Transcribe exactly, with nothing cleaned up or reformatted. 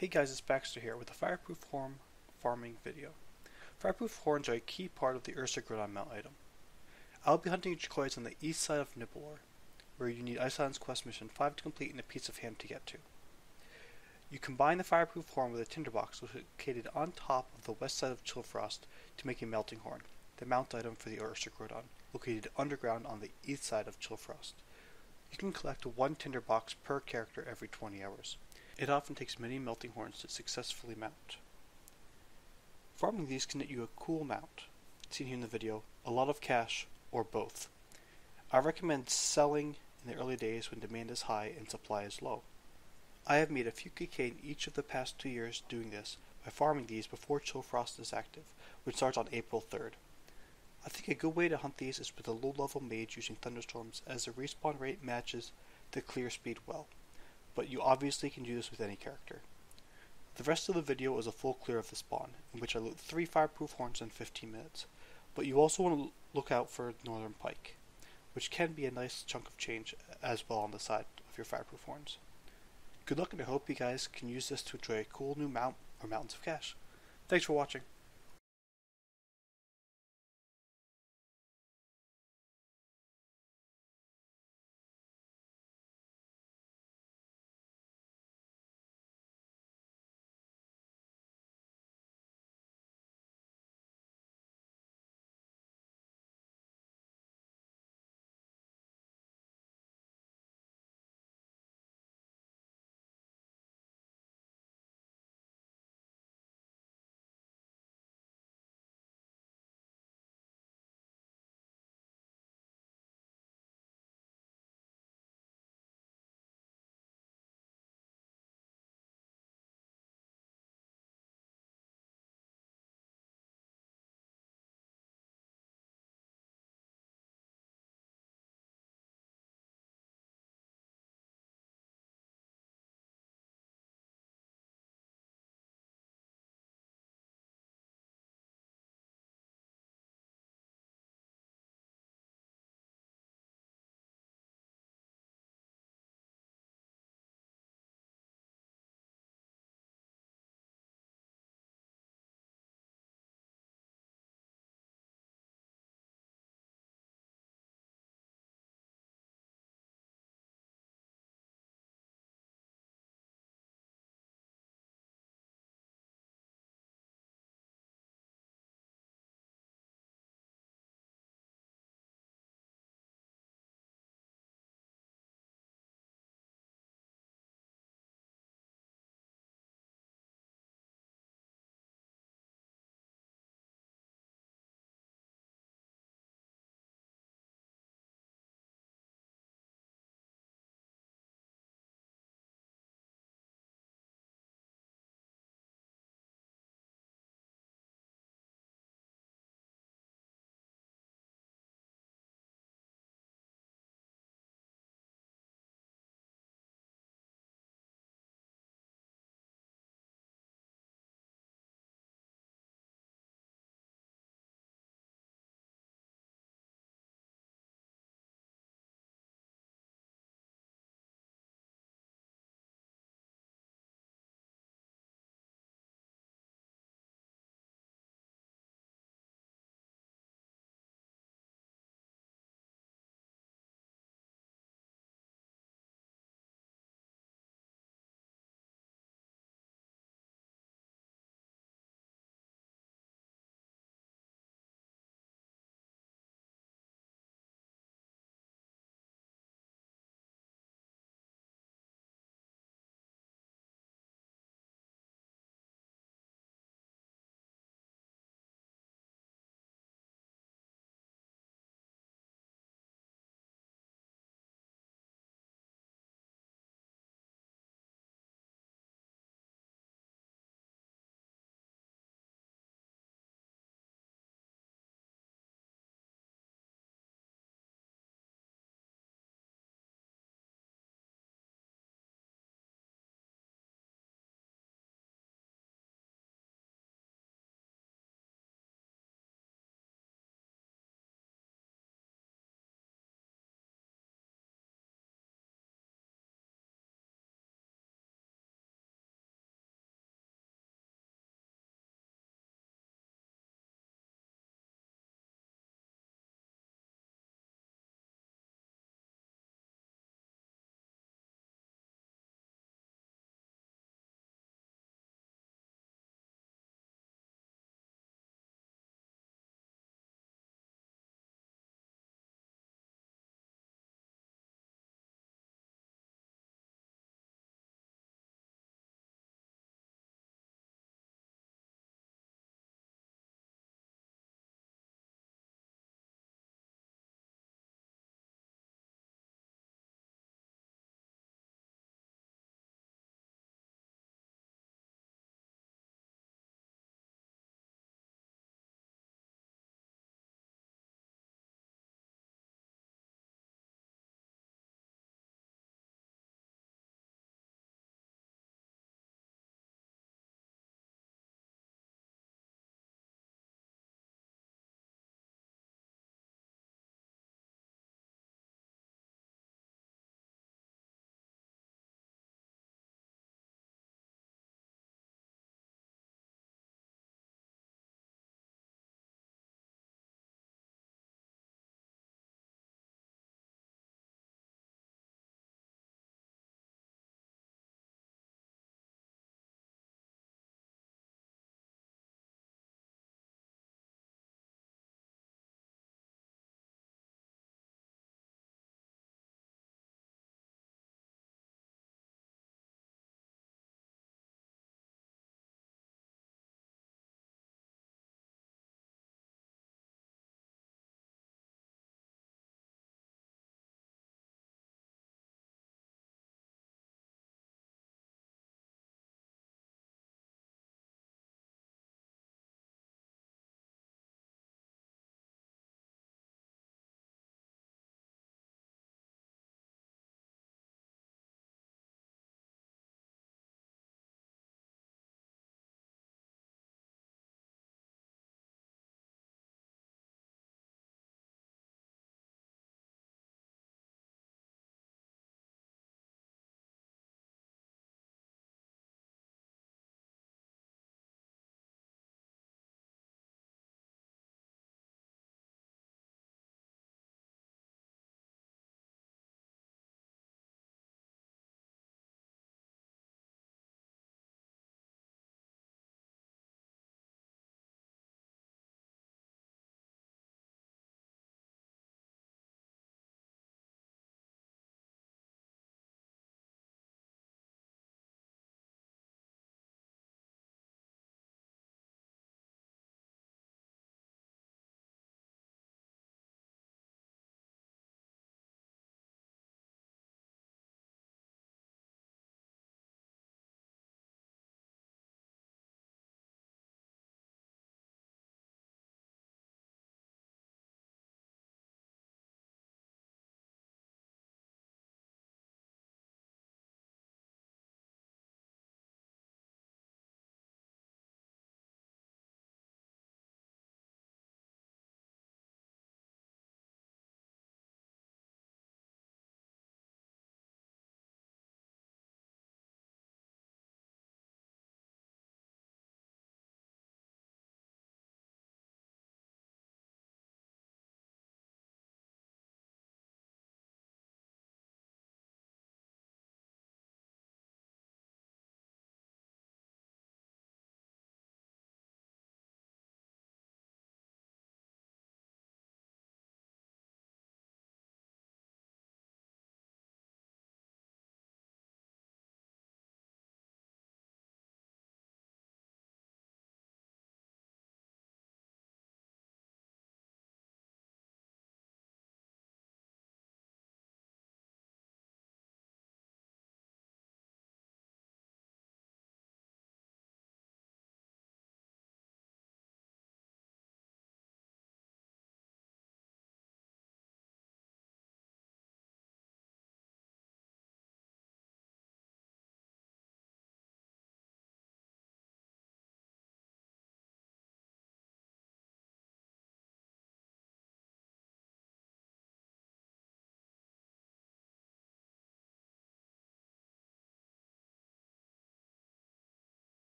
Hey guys, it's Baxter here with a Fireproof horn farming video. Fireproof horns are a key part of the Ursagrodon mount item. I'll be hunting chakoyas on the east side of Nibelor, where you need Iceland's quest mission five to complete and a piece of ham to get to. You combine the Fireproof horn with a tinderbox located on top of the west side of Chyllfroest to make a melting horn, the mount item for the Ursagrodon, located underground on the east side of Chyllfroest. You can collect one tinderbox per character every twenty hours. It often takes many melting horns to successfully mount. Farming these can net you a cool mount, seen here in the video, a lot of cash, or both. I recommend selling in the early days when demand is high and supply is low. I have made a few K K in each of the past two years doing this by farming these before Chyllfroest is active, which starts on April third. I think a good way to hunt these is with a low-level mage using thunderstorms, as the respawn rate matches the clear speed well. But you obviously can do this with any character. The rest of the video is a full clear of the spawn, in which I loot three Fireproof horns in fifteen minutes, but you also want to look out for northern pike, which can be a nice chunk of change as well on the side of your Fireproof horns. Good luck, and I hope you guys can use this to enjoy a cool new mount or mountains of cash. Thanks for watching.